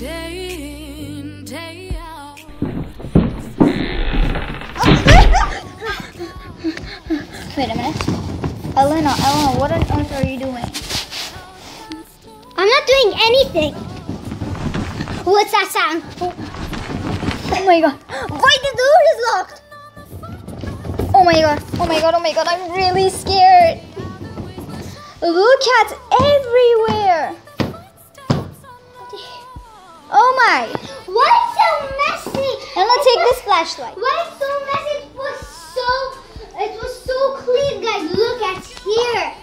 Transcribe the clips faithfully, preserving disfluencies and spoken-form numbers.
day in, day out. Wait a minute. Elena, Elena, what on earth are you doing? I'm not doing anything. What's that sound? Oh my god. Why the door is locked? Oh my god. Oh my god. Oh my god. I'm really scared. Look at everywhere. Oh my. Why is so messy? And let's take this flashlight. Why is so messy? It was so, it was so clean, guys. Look at here.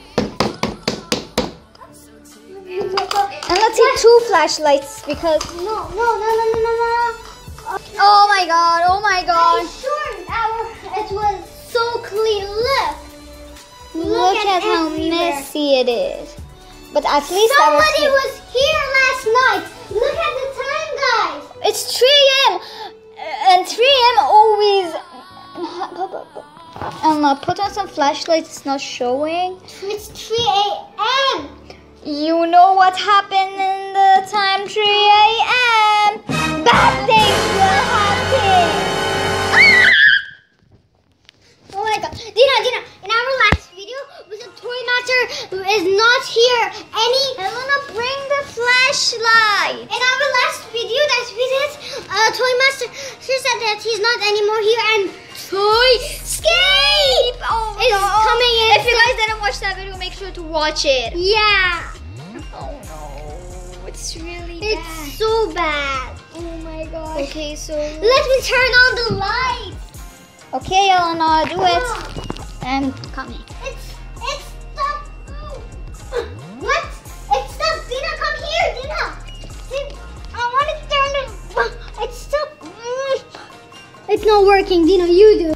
And let's take two flashlights because... No, no, no, no, no, no, no. Oh my god. Oh my god. I'm sure our, it was so clean. Look. Look, Look at, at how everywhere. messy it is. But at least Somebody our... was here last night. Look at the time, guys. It's three a m And three a m always... Elena, put on some flashlights. It's not showing. It's three a m You know what happened in the time three a m Bad things will happen. Ah! Oh my god. Dina, Dina, in our last video, the Toy Master is not here. Any... Elena, bring the flashlight. In our last video that we did, uh, Toy Master, she said that he's not anymore here and Toyscape Oh, is no. coming in. If you guys didn't watch that video, make sure to watch it. Yeah. Oh no, it's really It's bad. so bad. Oh my gosh. Okay, so... Let me turn on the lights. Okay, Elena, do it. And coming. It's, it's stuck. What? It's stuck. Dina, come here, Dina. Dina, I want to turn it. It's stuck. It's not working, Dina, you do.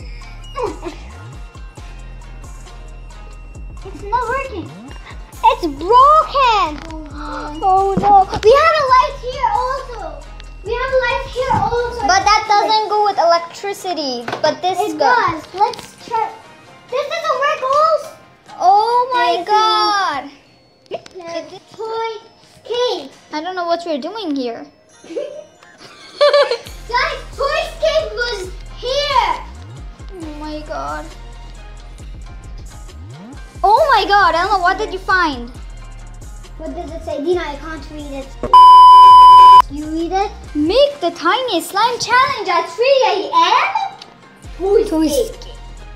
It's not working. It's broken. Oh no. We have a light here also. We have a light here also. But that doesn't go with electricity. But this It does. does. Let's try. This doesn't work also. Oh my Yes, god. Toyscape. I don't know what we're doing here. Guys, Toyscape was here. Oh my god. Oh my god, Elena, what did you find? What does it say? Dina, I can't read it. You read it? Make the tiniest slime challenge at three a m Toyscape.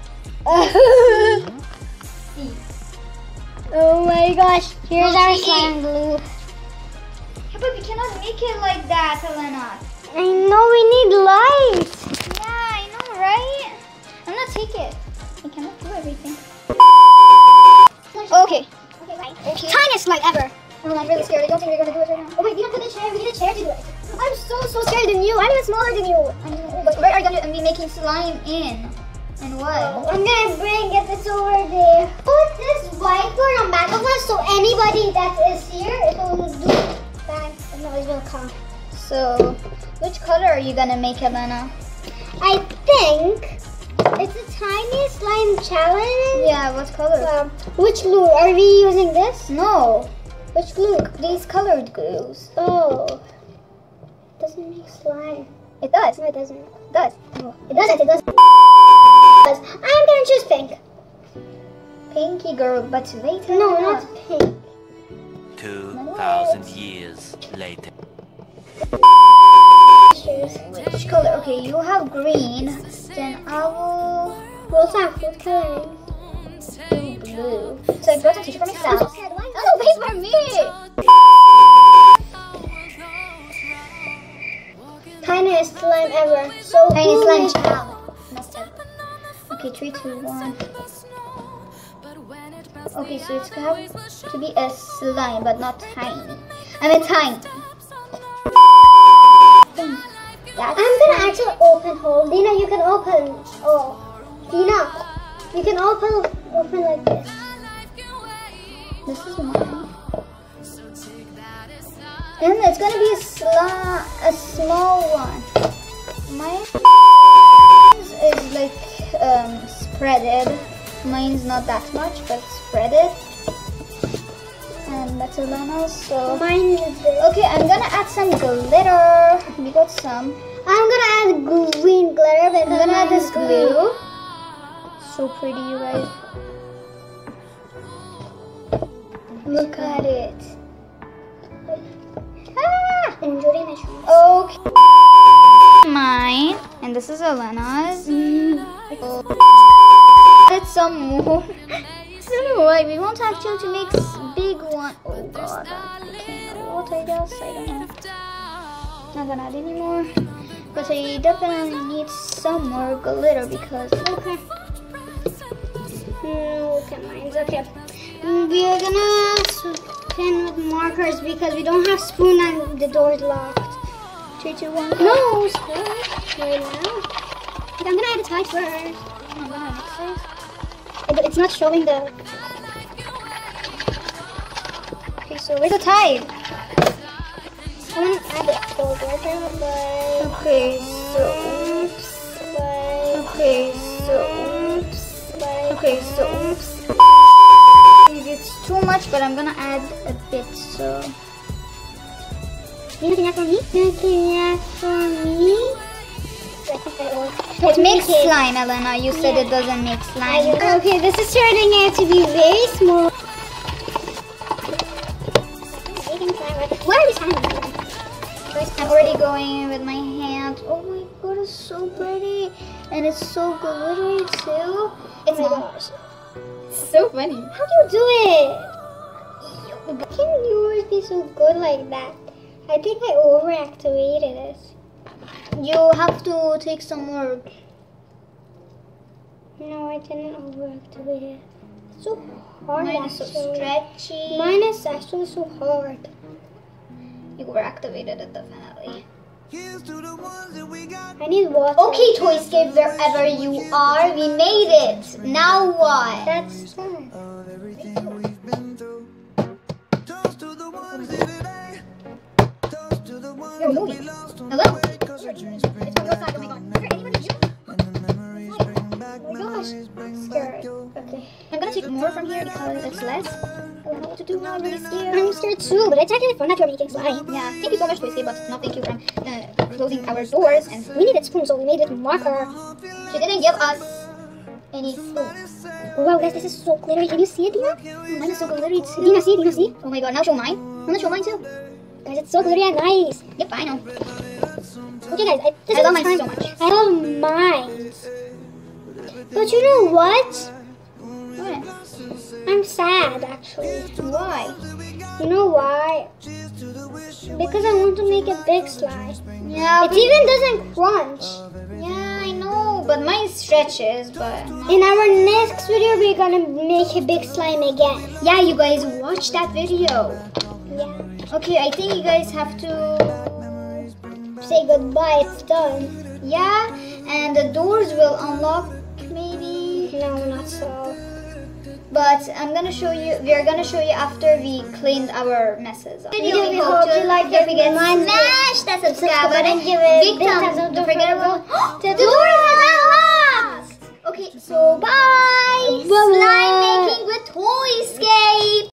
Oh my gosh. Here's our Toyscape. slime glue. Yeah, but we cannot make it like that, Elena. I know we need light. Yeah, I know, right? I'm gonna take it. I cannot do everything. Okay. Okay, right. Okay. Tiniest light ever. Oh, I'm really scared. I don't think we're gonna do it right now. Oh wait, Dina, put the chair. We need a chair to do it. I'm so, so scared than you. I'm even smaller than you. I know, but where are you gonna be making slime in? And what? I'm gonna bring it. It's over there. Put this whiteboard on back of us so anybody that is here, it will do that and noise will come. So, which color are you gonna make, Elena? I think it's a tiny slime challenge. Yeah, what color? Um, which glue? Are we using this? No, Which glue? these colored glues. Oh. It doesn't make slime. It does. No, it doesn't. It does. Oh, it doesn't. It doesn't. I'm gonna choose pink. Pinky girl, but later. No, not pink. Two thousand years later. Choose. Which color? Okay, you have green. Then I will What's that? What color? do blue. So I brought a tissue for myself. Oh, wait for me. Tiniest slime ever. So Tiny who slime made- challenge. Must have. Okay, three, two, one. Okay, so it's gonna have to be a slime, but not tiny. I mean tiny. That's I'm gonna actually open hole. Dina, you can open. Oh, Dina, you can open open like this. This is mine. And it's gonna be a sla a small one. Mine is like um, spreaded. Mine's not that much, but spreaded. And that's Elena's. So Mine is this. okay, I'm gonna add some glitter. We got some. I'm gonna add green glitter because I'm gonna add this I'm glue. So pretty, you guys. Look at it. Ah! Okay. Mine. And this is Elena's. Mm. Add some more. I don't know why. We won't actually to make big one. Oh god. I can't. What I guess? I don't know. Not gonna add any more. But I definitely need some more glitter because. Okay. Mm, look at mine. Okay. We are gonna pin with markers because we don't have spoon and the door's locked. Three, two, one. No spoon right now. But I'm gonna add a tie first. I'm gonna mix this. But it's not showing the. Okay, so where's the tie? I want to add the folder, but. Okay, so. Oops. But. Okay, so. Oops. But. Okay, so. Oops. It's too much, but I'm gonna add a bit, so. You nothing for me? Nothing for me? I think I will. It makes slime, Elena. You said Yeah. it doesn't make slime. Okay, this is turning out to be very small. Why are we standing? I'm already going in with my hands. Oh my god, it's so pretty. And it's so glittery too. It's Oh my not. gosh. It's so funny. How do you do it? How can yours be so good like that? I think I overactivated it. You have to take some more. No, I didn't overactivate it. It's so hard Mine is so actually. stretchy. Mine is actually so hard. You overactivated it definitely. I need water. Okay, Toyscape, wherever you are, we made it. Now what? That's sad. You're moving. Hello? It's from your side. Oh my god. Is there anyone in you? Oh my gosh. Scared. Okay. I'm gonna take more from here because it's less. I don't know what to do now. I'm really scared. I'm scared too, but it's actually fun that you're making slime. Yeah, thank you so much, Toyscape, but no thank you from uh, closing our doors. And We needed spoon, so we made it marker. she didn't give us any spoons. Wow, guys, this is so glittery. Can you see it, Dina? Oh, mine is so glittery too. Dina, see? Dina, see? Oh my god, now show mine. I'm gonna show mine too. Guys, it's so glittery and nice. Yep, I know. Okay, guys, I, this I is love the mine time. so much. I love mine. But you know what? What? I'm sad, actually. Why? You know why? Because I want to make a big slime. Yeah, It even doesn't crunch. yeah, I know, but mine stretches, but... In our next video, we're gonna make a big slime again. Yeah, you guys watch that video. Yeah. Okay, I think you guys have to... Say goodbye, it's done. Yeah, and the doors will unlock, maybe. No, not so. But I'm gonna show you. We are gonna show you after we cleaned our messes up. Video, we hope you liked it. Don't forget to Mind smash that subscribe button. and give it Big big thumbs thumbs up. up. Don't Don't forget forget about to- the door is unlocked. Okay, so bye. Bye-bye. Slime making with Toyscape.